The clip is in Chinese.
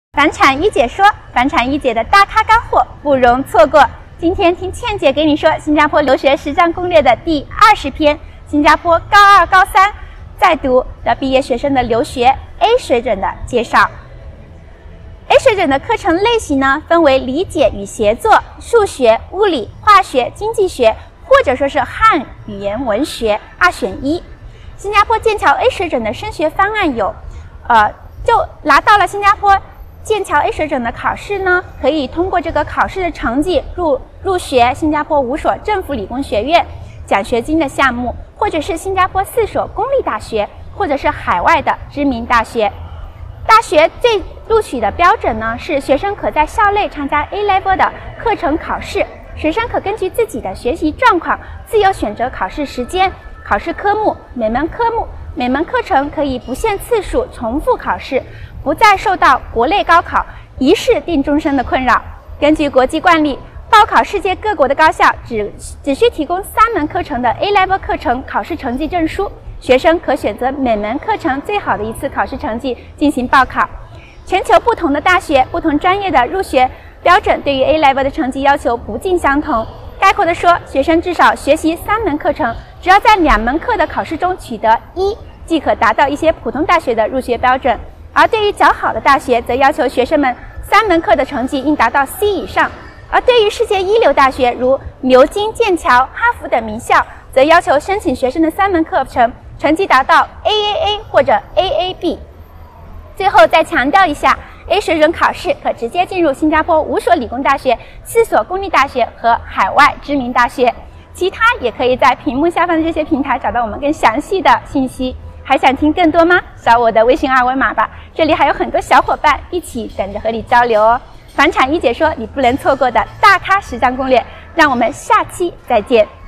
房产一姐说，房产一姐的大咖干货不容错过。今天听倩姐给你说新加坡留学实战攻略的第20篇，新加坡高2、高3在读的毕业学生的留学 A 水准的介绍。A 水准的课程类型呢，分为理解与协作、数学、物理、化学、经济学，或者说是汉语言文学2选1。新加坡剑桥 A 水准的升学方案有，就拿到了新加坡剑桥 A 水准的考试呢，可以通过这个考试的成绩入学新加坡5所政府理工学院奖学金的项目，或者是新加坡4所公立大学，或者是海外的知名大学。大学最录取的标准呢，是学生可在校内参加 A Level 的课程考试，学生可根据自己的学习状况自由选择考试时间、考试科目，每门课程可以不限次数重复考试，不再受到国内高考一试定终身的困扰。根据国际惯例，报考世界各国的高校只需提供3门课程的 A Level 课程考试成绩证书，学生可选择每门课程最好的一次考试成绩进行报考。全球不同的大学、不同专业的入学标准对于 A Level 的成绩要求不尽相同。概括地说，学生至少学习3门课程，只要在2门课的考试中取得1，即可达到一些普通大学的入学标准。而对于较好的大学，则要求学生们3门课的成绩应达到 C 以上。而对于世界一流大学，如牛津、剑桥、哈佛等名校，则要求申请学生的3门课程成绩达到 AAA 或者 AAB。最后再强调一下， A 水准考试可直接进入新加坡5所理工大学、4所公立大学和海外知名大学。其他也可以在屏幕下方的这些平台找到我们更详细的信息。还想听更多吗？扫我的微信2维码吧，这里还有很多小伙伴一起等着和你交流哦。房产一姐说，你不能错过的大咖实战攻略，让我们下期再见。